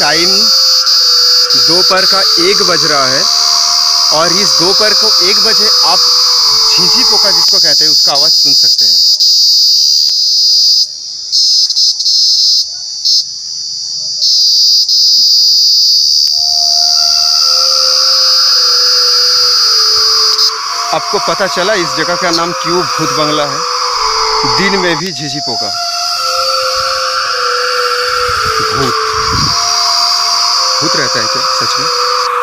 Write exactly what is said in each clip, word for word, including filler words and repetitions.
Time दोपहर का एक बज रहा है और इस दोपहर को एक बजे आप झींझी पोका जिसको कहते हैं उसका आवाज़ सुन सकते हैं। आपको पता चला इस जगह का नाम क्यों भूत बंगला है? दिन में भी झींझी पोका, भूत भूत रहता है क्या सच में?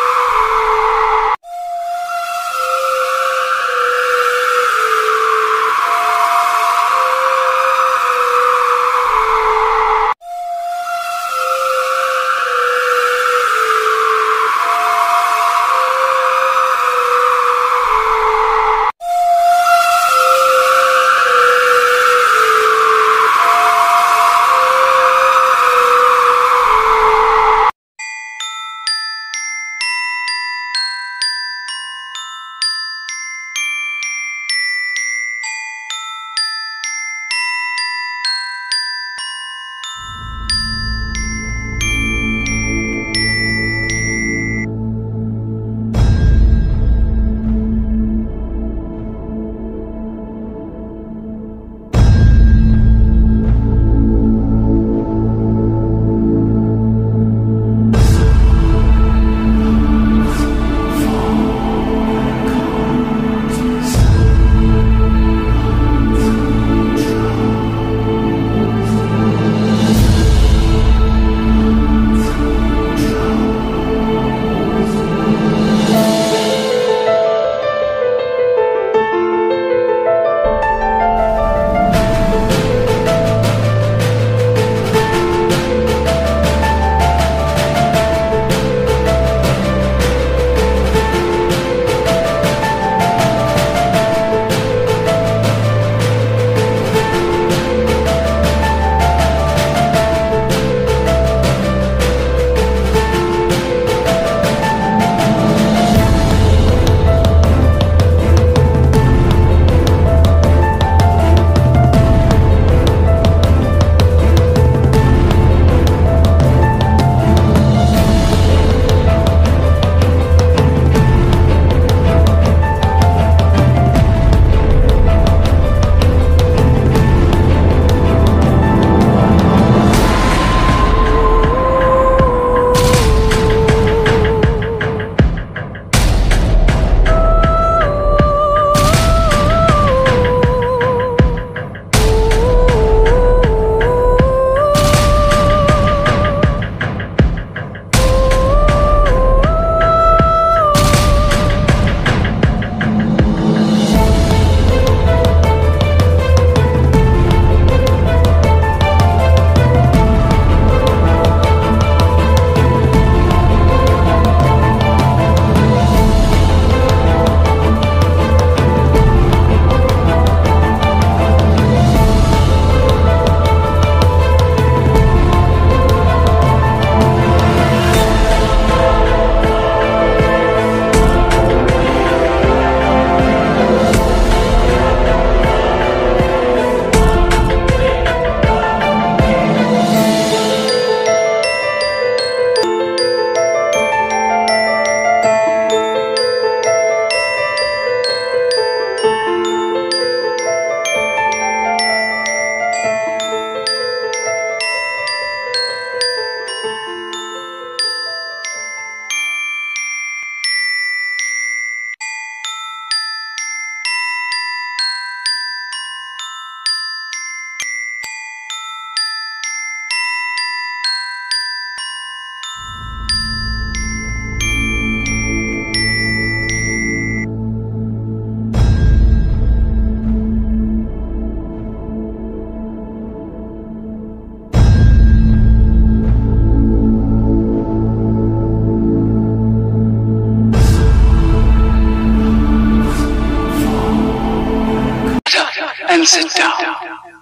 and sit down.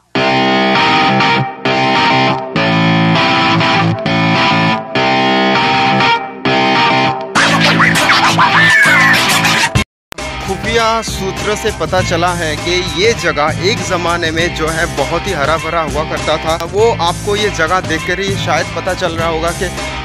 खुफिया सूत्र से पता चला है कि ये जगह एक ज़माने में जो है बहुत ही हरा भरा हुआ करता था। वो आपको ये जगह देखकर ही शायद पता चल रहा होगा कि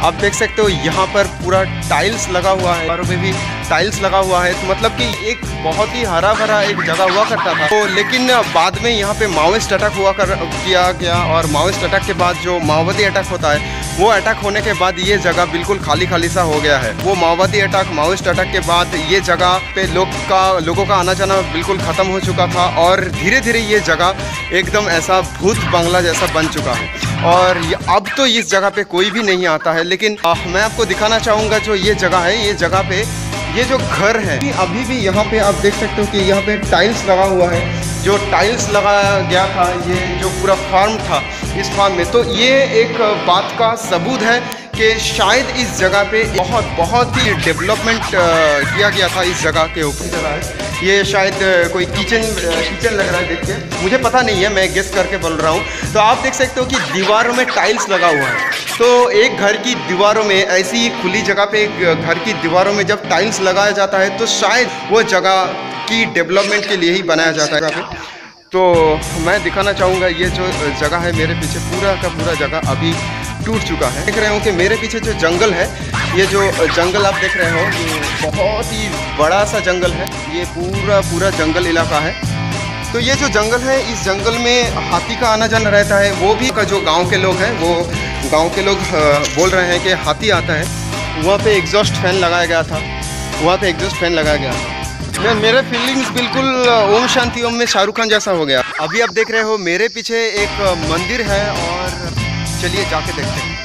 आप देख सकते हो यहाँ पर पूरा टाइल्स लगा हुआ है, दीवारों पे भी टाइल्स लगा हुआ है। तो मतलब कि एक बहुत ही हरा भरा एक जगह हुआ करता था, तो लेकिन बाद में यहाँ पे माओइस्ट अटैक हुआ कर किया गया, और माओइस्ट अटैक के बाद जो माओवादी अटैक होता है वो अटैक होने के बाद ये जगह बिल्कुल खाली खाली सा हो गया है। वो माओवादी अटैक माओइस्ट अटैक के बाद ये जगह पे लोग का लोगों का आना जाना बिल्कुल ख़त्म हो चुका था, और धीरे धीरे ये जगह एकदम ऐसा भूत बंगला जैसा बन चुका है। और अब तो इस जगह पे कोई भी नहीं आता है, लेकिन आ, मैं आपको दिखाना चाहूँगा जो ये जगह है, ये जगह पे ये जो घर है अभी भी यहाँ पे आप देख सकते हो कि यहाँ पे टाइल्स लगा हुआ है। जो टाइल्स लगाया गया था, ये जो पूरा फार्म था, इस फार्म में, तो ये एक बात का सबूत है कि शायद इस जगह पे बहुत बहुत ही डेवलपमेंट किया गया था इस जगह के ऊपर। जगह है ये, शायद कोई किचन किचन लग रहा है देख के, मुझे पता नहीं है, मैं गेस करके बोल रहा हूँ। तो आप देख सकते हो कि दीवारों में टाइल्स लगा हुआ है। तो एक घर की दीवारों में, ऐसी ही खुली जगह पे एक घर की दीवारों में जब टाइल्स लगाया जाता है तो शायद वो जगह की डेवलपमेंट के लिए ही बनाया जाता है। तो मैं दिखाना चाहूँगा ये जो जगह है मेरे पीछे, पूरा का पूरा जगह अभी टूट चुका है। देख रहे हो कि मेरे पीछे जो जंगल है, ये जो जंगल आप देख रहे हो, ये बहुत ही बड़ा सा जंगल है, ये पूरा पूरा जंगल इलाका है। तो ये जो जंगल है, इस जंगल में हाथी का आना जाना रहता है। वो भी का जो गांव के लोग हैं, वो गांव के लोग बोल रहे हैं कि हाथी आता है। वहाँ पे एग्जॉस्ट फैन लगाया गया था, वहाँ पे एग्जॉस्ट फैन लगाया गया था। मैं मेरे फीलिंग्स बिल्कुल ओम शांति ओम में शाहरुख खान जैसा हो गया। अभी आप देख रहे हो मेरे पीछे एक मंदिर है, और चलिए जाके देखते हैं।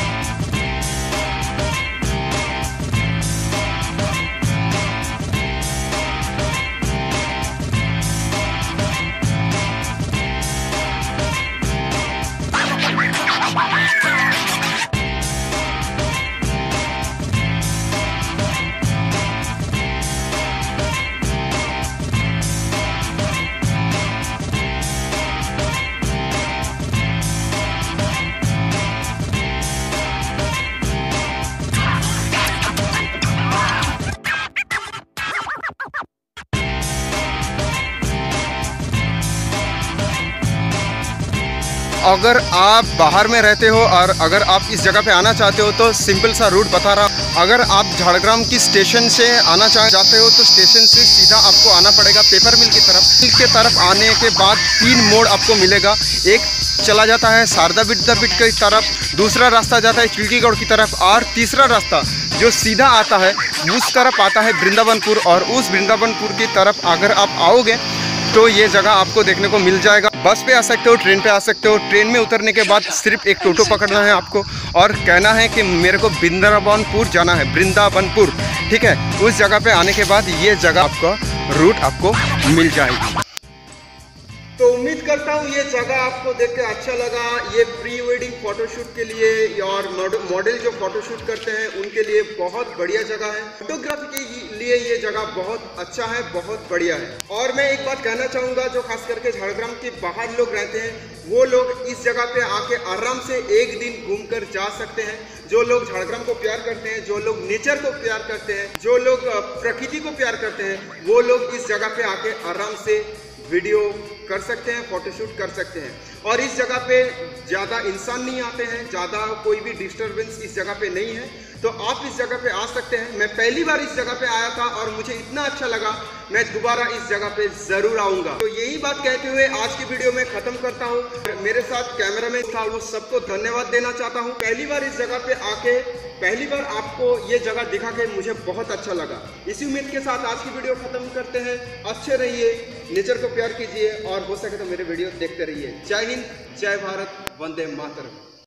अगर आप बाहर में रहते हो और अगर आप इस जगह पे आना चाहते हो तो सिंपल सा रूट बता रहा। अगर आप झाड़ग्राम की स्टेशन से आना चाहते हो तो स्टेशन से सीधा आपको आना पड़ेगा पेपर मिल की तरफ। मिल के तरफ आने के बाद तीन मोड़ आपको मिलेगा। एक चला जाता है शारदा विद्यापीठ की तरफ, दूसरा रास्ता जाता है चिल्कीगढ़ की तरफ, और तीसरा रास्ता जो सीधा आता है उस तरफ आता है वृंदावनपुर। और उस वृंदावनपुर की तरफ अगर आप आओगे तो ये जगह आपको देखने को मिल जाएगा। बस पे आ सकते हो, ट्रेन पे आ सकते हो। ट्रेन में उतरने के बाद सिर्फ एक टोटो पकड़ना है आपको, और कहना है कि मेरे को वृंदावनपुर जाना है, वृंदावनपुर, ठीक है। उस जगह पे आने के बाद ये जगह आपका रूट आपको मिल जाएगी। तो उम्मीद करता हूँ ये जगह आपको देख के अच्छा लगा। ये प्री वेडिंग फोटोशूट के लिए और मॉडल जो फोटोशूट करते हैं उनके लिए बहुत बढ़िया जगह है। फोटोग्राफी के लिए ये जगह बहुत अच्छा है, बहुत बढ़िया है। और मैं एक बात कहना चाहूँगा, जो खास करके झाड़ग्राम के बाहर लोग रहते हैं वो लोग इस जगह पे आके आराम से एक दिन घूमकर जा सकते हैं। जो लोग झाड़ग्राम को प्यार करते हैं, जो लोग नेचर को प्यार करते हैं, जो लोग प्रकृति को प्यार करते हैं, वो लोग इस जगह पे आके आराम से वीडियो कर सकते हैं, फोटोशूट कर सकते हैं। और इस जगह पे ज़्यादा इंसान नहीं आते हैं, ज़्यादा कोई भी डिस्टरबेंस इस जगह पे नहीं है, तो आप इस जगह पे आ सकते हैं। मैं पहली बार इस जगह पे आया था और मुझे इतना अच्छा लगा, मैं दोबारा इस जगह पे ज़रूर आऊँगा। तो यही बात कहते हुए आज की वीडियो में ख़त्म करता हूँ। मेरे साथ कैमरामैन था, वो सबको धन्यवाद देना चाहता हूँ। पहली बार इस जगह पे आके, पहली बार आपको ये जगह दिखा के मुझे बहुत अच्छा लगा। इसी उम्मीद के साथ आज की वीडियो ख़त्म करते हैं। अच्छे रहिए, नेचर को प्यार कीजिए, और हो सके तो मेरे वीडियो देखते रहिए। जय हिंद, जय भारत, वंदे मातरम।